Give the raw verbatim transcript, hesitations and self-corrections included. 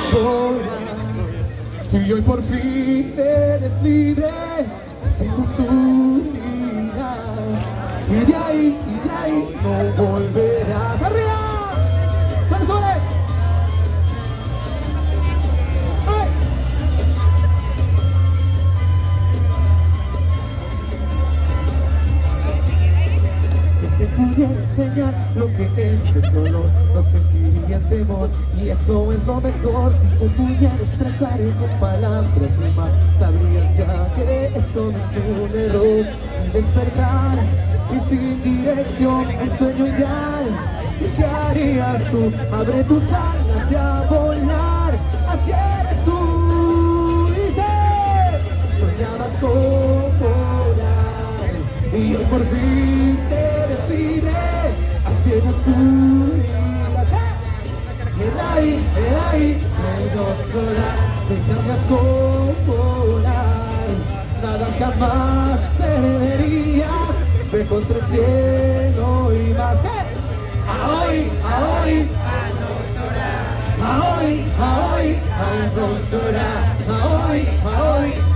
volar. Y hoy por fin eres libre, sin las unidas. Y de ahí, y de ahí no volverás. ¡Arriba! ¡Sale, sale! ¡Ay! Si te pudiera enseñar lo que es el dolor, no sentirías temor, y eso es lo mejor. Si te pudiera expresar con palabras y más, sabrías ya que eso no es un error. Y despertar y sin dirección, un sueño ideal. ¿Y qué harías tú? Abre tus alas y a volar. Así eres tú. Dice, soñabas con volar, y hoy por fin eres libre. Así eres tú. El ahí, el ahí, menos sola. Soñabas con volar, nada jamás perderías. Ve contra el cielo y más. ¡Eh! Ahoy, ahoy, ahoy, ahoy, ahoy, ahoy, ahoy, ahoy.